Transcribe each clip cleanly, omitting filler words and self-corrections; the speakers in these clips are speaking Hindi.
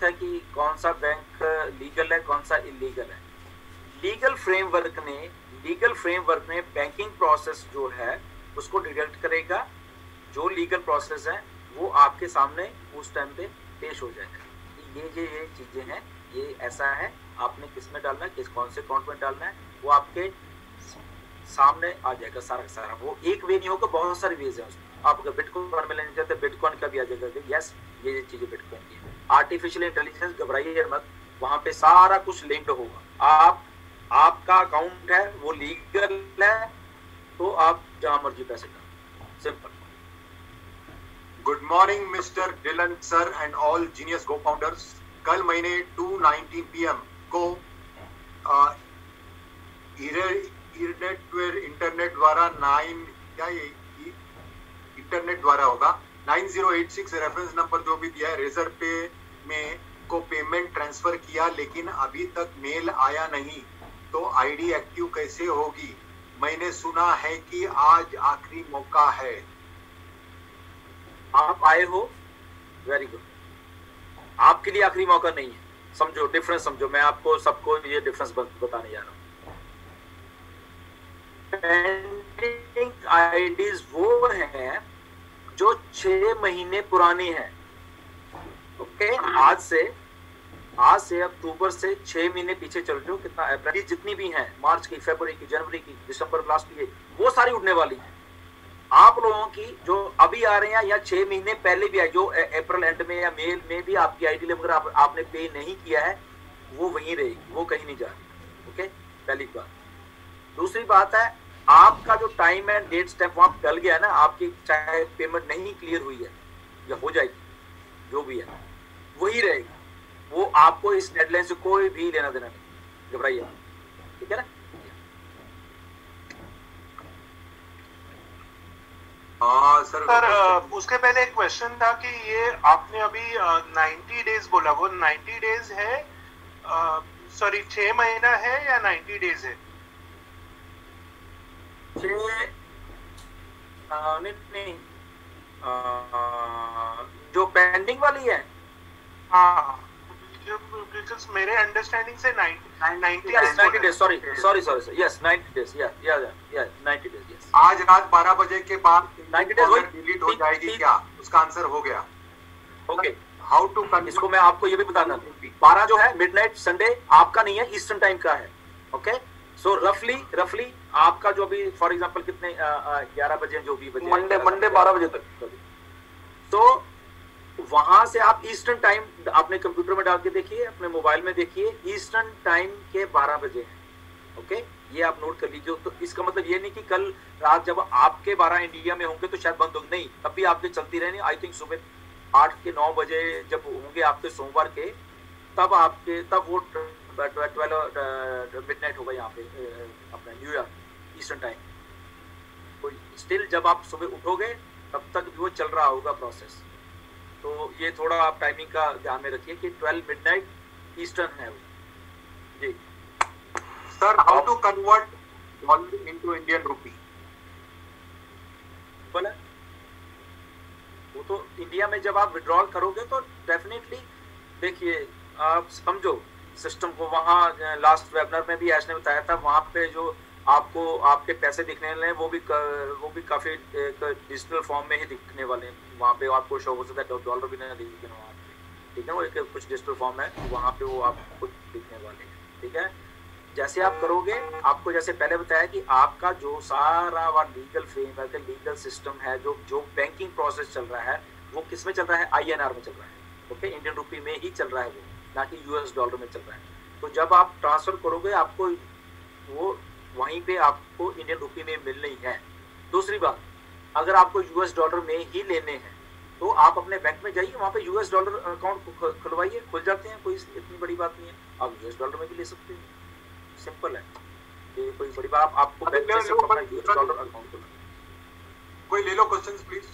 है कि कौन सा बैंक लीगल है कौन सा इलीगल है। लीगल फ्रेमवर्क ने बैंकिंग प्रोसेस जो है उसको डिटेक्ट करेगा, जो लीगल प्रोसेस है वो आपके सामने उस टाइम पे पेश हो जाएगा। ये चीजें हैं, ये ऐसा है, आपने किस में डालना है, किस कौन से अकाउंट में डालना है, वो आपके सामने आ जाएगा सारा का सारा। वो एक वे नहीं होगा, बहुत सारे वेज है उसमें। आप अगर बिटकॉइन में लेना चाहते हैं बिटकॉइन का भी आ जाएगा, यस ये चीजें बिटकॉइन की है। आर्टिफिशियल इंटेलिजेंस, घबराइए मत, वहां पे सारा कुछ लिंक्ड होगा। आपका अकाउंट है वो लीगल है तो आप जहां मर्जी पैसे डालो, simple. Good morning mister Dylan sir and all genius go founders. कल मैंने 2:19 PM को इंटरनेट द्वारा इंटरनेट द्वारा होगा 9086 रेफरेंस नंबर जो भी दिया है रेजर पे में को पेमेंट ट्रांसफर किया, लेकिन अभी तक मेल आया नहीं, तो आईडी एक्टिव कैसे होगी? मैंने सुना है कि आज आखिरी मौका है। आप आए हो, वेरी गुड। आपके लिए आखिरी मौका नहीं है, समझो डिफरेंस समझो। मैं आपको सबको ये डिफरेंस बताने जा रहा हूँ। पेंडिंग आईडीज वो हैं जो 6 महीने पुरानी है। ओके, आज से अक्टूबर से 6 महीने पीछे चल रहे हो, कितना अप्रैल जितनी भी हैं, मार्च की, फरवरी की, जनवरी की, दिसंबर लास्ट की, वो सारी उड़ने वाली है। आप लोगों की जो अभी आ रहे हैं या 6 महीने पहले भी आए, जो अप्रैल एंड में या मई में भी आपकी आईडी अगर आपने पे नहीं किया है, वो वहीं रहेगी, वो कहीं नहीं जा रही। ओके, पहली बात। दूसरी बात है, आपका जो टाइम एंड डेट स्टेप वहां डल गया है ना, आपकी चाहे पेमेंट नहीं क्लियर हुई है या हो जाएगी, जो भी है वही रहेगी। वो आपको इस डेडलाइन से कोई भी लेना देना नहीं, घबराइए, ठीक है ना। सर उसके पहले एक क्वेश्चन था कि ये आपने अभी 90 डेज बोला, वो 90 डेज है, सॉरी 6 महीना है या 90 डेज है? नहीं, जो पेंडिंग वाली है, हाँ, बिकॉज़ मेरे अंडरस्टैंडिंग से 90 डेज, सॉरी यस 90 डेज, या 90 डेज, यस। आज रात 12 बजे के बाद 90 डेज डिलीट हो जाएगी क्या? उसका आंसर हो गया। ओके, हाउ टू इसको मैं आपको ये भी बताना, 12 जो है मिडनाइट संडे आपका नहीं है, ईस्टर्न टाइम का है। ओके, सो रफली आपका जो भी फॉर एग्जांपल कितने 11 बजे जो भी बजे, मंडे 12 बजे तक, तो वहां से आप ईस्टर्न टाइम अपने कंप्यूटर में डाल के देखिए, अपने मोबाइल में देखिए, ईस्टर्न टाइम के 12 बजे है। ओके, ये आप नोट कर लीजिए। तो इसका मतलब ये नहीं कि कल रात जब आपके 12 इंडिया में होंगे तो शायद बंद होंगे, नहीं, तब भी आपके चलती रहनी। आई थिंक सुबह 8 के 9 बजे जब होंगे आपके सोमवार के, तब वो 12 मिडनाइट होगा यहाँ पे अपना न्यूयॉर्क ईस्टर्न टाइम। तो स्टिल जब आप सुबह उठोगे तब तक वो चल रहा होगा प्रोसेस। तो ये थोड़ा आप टाइमिंग का ध्यान में रखिए कि 12 मिडनाइट ईस्टर्न है वो। जी sir, how to convert dollar into Indian rupee? बोला वो तो इंडिया में जब आप विड्रॉल करोगे तो डेफिनेटली देखिए, आप समझो सिस्टम को। वहाँ लास्ट वेबिनार में भी ऐश ने बताया था, वहाँ पे जो आपको आपके पैसे दिखने वाले हैं वो भी काफी डिजिटल फॉर्म में ही दिखने वाले हैं। वहाँ पे आपको शो हो सकता है डॉलर भी नहीं दिखने वहाँ पे, ठीक है, वो एक कुछ डिजिटल फॉर्म है, वहाँ पे वो आपको दिखने वाले हैं, ठीक है। जैसे आप करोगे, आपको जैसे पहले बताया कि आपका जो सारा लीगल फ्रेमवर्क है, लीगल सिस्टम है, जो बैंकिंग प्रोसेस चल रहा है, वो किस में चल रहा है? INR में चल रहा है। ओके, इंडियन रुपी में ही चल रहा है वो, ना कि US डॉलर में चल रहा है। तो जब आप ट्रांसफर करोगे, आपको वो वहीं पे आपको इंडियन रुपी में मिलनी है। दूसरी बात, अगर आपको US डॉलर में ही लेने हैं तो आप अपने बैंक में जाइए, वहाँ पे US डॉलर अकाउंट खुलवाइए, खुल जाते हैं, कोई इतनी बड़ी बात नहीं है। आप US डॉलर में भी ले सकते हैं, सिंपल है, ये कोई बड़ी बात। आपको बैंक में सिर्फ अपना US डॉलर अकाउंट खुलना। कोई ले लो क्वेश्चंस प्लीज।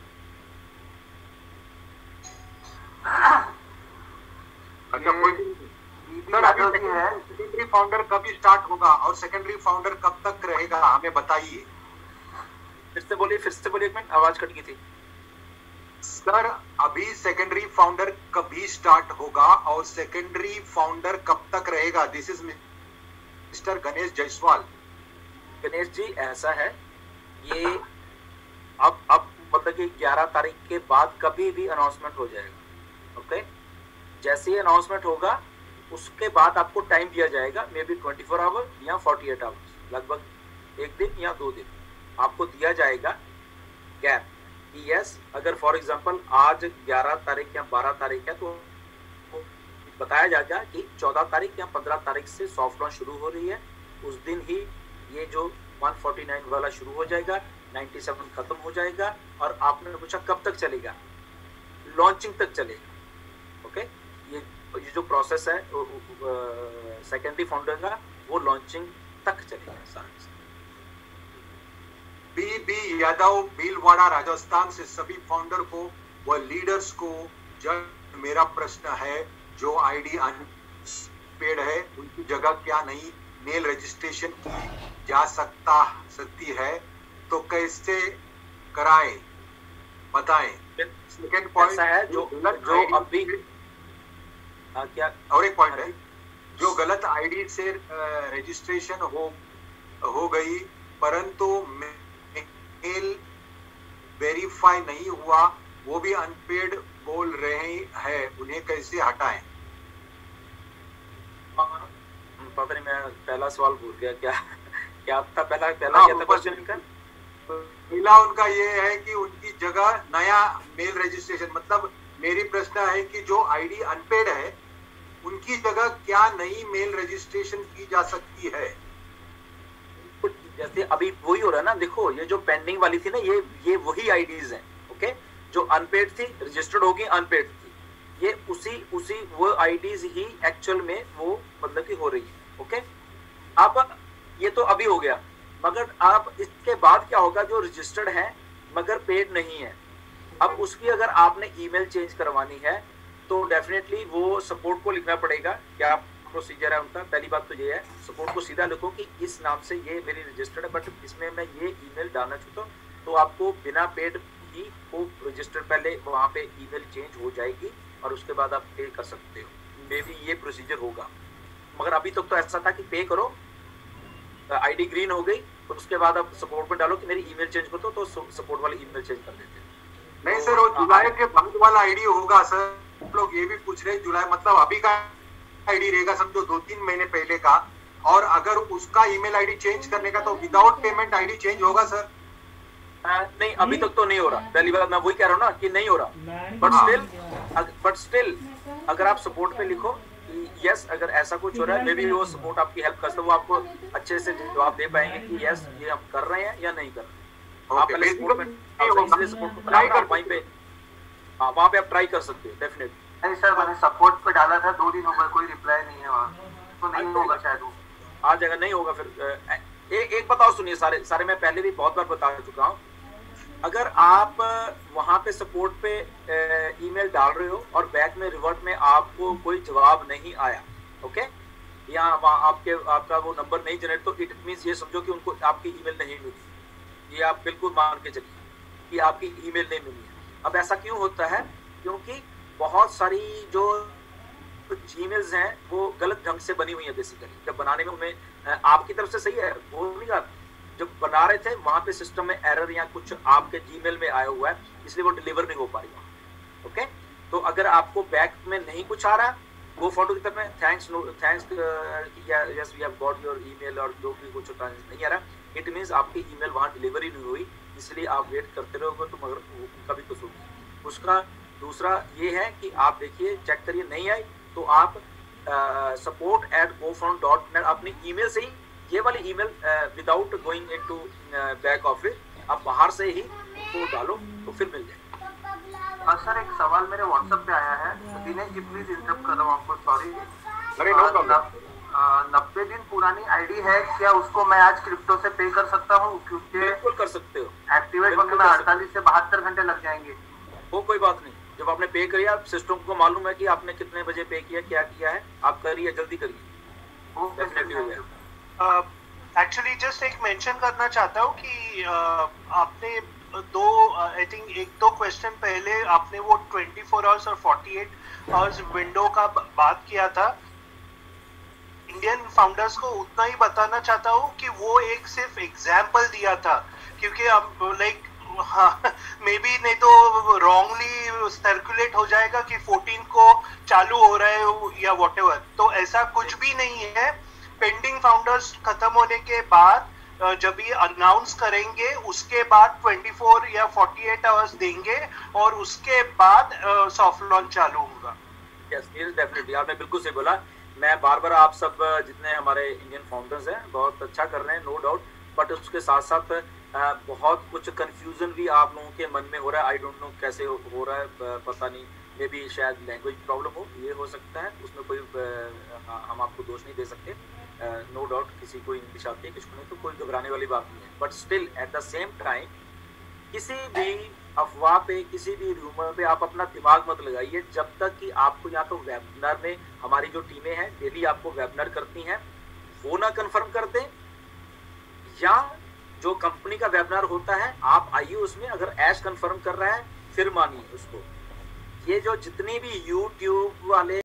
अच्छा, कोई सेकेंडरी फाउंडर कब स्टार्ट होगा और सेकेंडरी फाउंडर कब तक रहेगा, हमें बताइए। फिर से बोलिए एक मिनट, आवाज कट गई थी। सर अभी सेकेंडरी फाउंडर कभी स्टार्ट होगा और सेकेंडरी फाउंडर कब तक रहेगा? This is mister Ganesh Jaiswal. Ganesh ji ऐसा है, ये अब मतलब कि 11 तारीख के बाद कभी भी अनाउंसमेंट हो जाएगा। ओके, जैसे ही अनाउंसमेंट होगा उसके बाद आपको टाइम दिया जाएगा, मे बी 24 आवर या 48 आवर्स, लगभग 1 दिन या 2 दिन आपको दिया जाएगा गैप कि यस, अगर फॉर एग्जांपल आज 11 तारीख या 12 तारीख है तो बताया जाएगा कि 14 तारीख या 15 तारीख से सॉफ्ट लॉन्च शुरू हो रही है। उस दिन ही ये जो 149 वाला शुरू हो जाएगा, 97 खत्म हो जाएगा। और आपने पूछा कब तक चलेगा? लॉन्चिंग तक चलेगा। ओके, ये जो प्रोसेस है सेकेंडरी फाउंडर का, वो लॉन्चिंग तक चलेगा सारा। बी यादव, भीलवाड़ा, राजस्थान से सभी फाउंडर को व लीडर्स को जब मेरा प्रश्न है, जो आईडी अनपेड है उनकी जगह क्या नहीं मेल रजिस्ट्रेशन की जा सकती है तो कैसे कराएं, बताएं। सेकेंड पॉइंट है जो अभी क्या, और एक पॉइंट है, जो गलत आईडी से रजिस्ट्रेशन हो गई परंतु मेल वेरीफाई नहीं हुआ, वो भी अनपेड बोल रहे हैं, उन्हें कैसे हटाएं? पता नहीं, मैं पहला सवाल भूल गया। क्या था पहला क्या था क्वेश्चन इनका? पहला उनका ये है कि उनकी जगह नया मेल रजिस्ट्रेशन, मतलब मेरी प्रश्न है कि जो आईडी अनपेड है उनकी जगह क्या नई मेल रजिस्ट्रेशन की जा सकती है? जैसे अभी वही हो रहा है ना, देखो ये जो पेंडिंग वाली थी ना, ये वही आईडीज हैं। ओके, जो अनपेड थी रजिस्टर्ड होगी, अनपेड थी, ये उसी वो आईडीज ही एक्चुअल में वो मतलब कि हो रही है। ओके, अब ये तो अभी हो गया, मगर अब इसके बाद क्या होगा? जो रजिस्टर्ड है मगर पेड नहीं है, अब उसकी अगर आपने ईमेल चेंज करवानी है तो डेफिनेटली वो सपोर्ट को लिखना पड़ेगा। क्या प्रोसीजर है उनका? पहली बात तो ये है, सपोर्ट को सीधा लिखो कि इस नाम से ये मेरी रजिस्टर्ड है, बट इसमें मैं ये ईमेल डालना चाहता हूँ, तो आपको बिना पेड ही वो रजिस्टर्ड पहले वहाँ पे ईमेल चेंज हो जाएगी और उसके बाद आप पे कर सकते हो। मे बी ये प्रोसीजर होगा, मगर अभी तक तो ऐसा था कि पे करो, आईडी ग्रीन हो गई तो उसके बाद आप सपोर्ट में डालो कि मेरी ईमेल चेंज कर दो, तो सपोर्ट वाली ईमेल चेंज कर देते हैं। नहीं सर, वो जुलाई के बाद वाला आईडी होगा सर। लोग ये भी पूछ रहे हैं जुलाई मतलब अभी का आईडी रहेगा, समझो 2-3 महीने पहले का, और अगर उसका ईमेल आईडी चेंज करने का तो विदाउट पेमेंट आईडी चेंज होगा सर? नहीं, अभी तक तो नहीं हो रहा। पहली बात मैं वही कह रहा हूँ ना कि नहीं हो रहा, बट स्टिल अगर आप सपोर्ट पे लिखो कि यस, अगर ऐसा कुछ हो रहा है, मे बी वो सपोर्ट आपकी हेल्प कर सकते, वो आपको अच्छे से जवाब दे पाएंगे कि यस ये हम कर रहे हैं या नहीं कर रहे। आप पहले सपोर्ट में वहीं पे वहाँ पे आप ट्राई कर सकते हो डेफिनेटली। नहीं सर, मैंने सपोर्ट पे डाला था, 2 दिन हो गए, कोई रिप्लाई नहीं है वहाँ, तो नहीं होगा शायद वो। आज अगर नहीं होगा फिर एक बताओ, सुनिए, सारे मैं पहले भी बहुत बार बता चुका हूँ, अगर आप वहाँ पे सपोर्ट पे ईमेल डाल रहे हो और बैक में रिवर्ट में आपको कोई जवाब नहीं आया, ओके, या वहाँ आपका वो नंबर नहीं जनरेट, तो इट मीन्स ये समझो कि उनको आपकी ईमेल नहीं मिली। ये आप बिल्कुल मान के चलिए कि आपकी ईमेल नहीं मिली है। अब ऐसा क्यों होता है? क्योंकि बहुत सारी जो जीमेल्स हैं वो गलत ढंग से बनी हुई है। बेसिकली जब बनाने में उन्हें आपकी तरफ से सही है, वो नहीं बात, जब बना रहे थे वहां पे सिस्टम में एरर या कुछ आपके जीमेल में आया हुआ है, इसलिए वो डिलीवर नहीं हो पा रही वहां। ओके, तो अगर आपको बैक में नहीं कुछ आ रहा, वो फोटो की तरफ में thanks yes we have got your email और जो भी कुछ नहीं आ रहा, इट मींस आपकी ईमेल वहां डिलीवरी नहीं हुई, इसलिए आप वेट करते रहोगे तो मगर उनका भी कुछ होगा। उसका दूसरा ये है कि आप देखिए, चेक करिए, नहीं आई तो आप support@gofound.net अपनी ईमेल से ही, ये वाली email without going into back office, आप बाहर से ही वो डालो तो फिर मिल जाएगा। सर एक सवाल मेरे व्हाट्सएप पे आया है, दिनेश जी प्लीज इंटरप्ट कर रहा हूँ आपको, सॉरी। अरे नो प्रॉब्लम। 90 दिन पुरानी आईडी है, क्या उसको मैं आज क्रिप्टो से पे कर सकता हूँ? क्योंकि बिल्कुल कर सकते हो, एक्टिवेट होने में 48 से 72 घंटे लग जाएंगे। वो कोई बात नहीं, जब आपने पे करिए, आप सिस्टम को मालूम है कि आपने कितने बजे पे किया, क्या किया है, आप करिए, जल्दी करिए। एक्चुअली जस्ट एक मेंशन करना चाहता हूँ कि आपने आई थिंक एक दो क्वेश्चन पहले आपने वो 24 आवर्स और 48 आवर्स विंडो का बात किया था। इंडियन फाउंडर्स को उतना ही बताना चाहता हूँ कि वो एक सिर्फ एग्जाम्पल दिया था, क्योंकि अब लाइक मे बी नहीं तो रॉन्गली सर्कुलेट हो जाएगा कि 14 को चालू हो रहा है या व्हाटएवर, तो ऐसा कुछ भी नहीं है। पेंडिंग फाउंडर्स खत्म होने के बाद जब ये अनाउंस करेंगे उसके बाद 24 या 48 आवर्स देंगे और उसके बाद सॉफ्ट लॉन्च चालू होगा। यस डेफिनेटली, आपने बिल्कुल सही बोला। मैं बार बार आप सब जितने हमारे इंडियन फाउंडर्स हैं बहुत अच्छा कर रहे हैं, नो डाउट, बट उसके साथ साथ बहुत कुछ कंफ्यूजन भी आप लोगों के मन में हो रहा है। आई डोंट नो कैसे हो रहा है, पता नहीं, मे बी शायद लैंग्वेज प्रॉब्लम हो, ये हो सकता है, उसमें कोई हम आपको दोष नहीं दे सकते। नो डाउट किसी को इंग्लिश आती है, किसी को नहीं, तो कोई घबराने वाली बात नहीं है। But still at the same time किसी भी अफवाह पे, किसी भी रूमर पे आप अपना दिमाग मत लगाइए जब तक कि आपको या तो वेबिनार में हमारी जो टीमें हैं डेली आपको वेबिनार करती हैं वो ना कंफर्म कर दें, या जो कंपनी का वेबिनार होता है आप आइए उसमें, अगर ऐश कंफर्म कर रहा है फिर मानिए उसको। ये जो जितनी भी यूट्यूब वाले